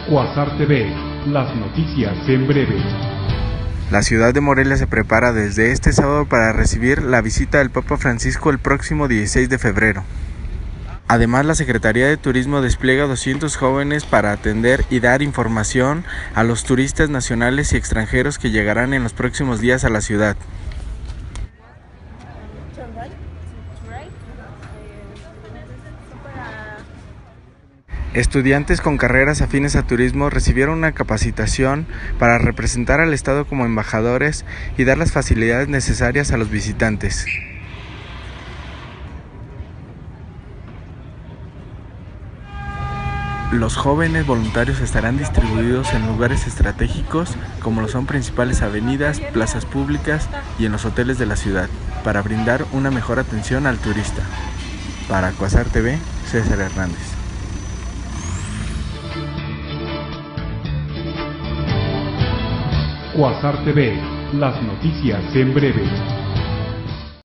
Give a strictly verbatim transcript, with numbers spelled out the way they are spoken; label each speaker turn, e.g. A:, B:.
A: Quasar T V, las noticias en breve.
B: La ciudad de Morelia se prepara desde este sábado para recibir la visita del Papa Francisco el próximo dieciséis de febrero. Además, la Secretaría de Turismo despliega doscientos jóvenes para atender y dar información a los turistas nacionales y extranjeros que llegarán en los próximos días a la ciudad. Estudiantes con carreras afines a turismo recibieron una capacitación para representar al Estado como embajadores y dar las facilidades necesarias a los visitantes. Los jóvenes voluntarios estarán distribuidos en lugares estratégicos como lo son principales avenidas, plazas públicas y en los hoteles de la ciudad, para brindar una mejor atención al turista. Para Quasar T V, César Hernández.
A: Quasar T V, las noticias en breve.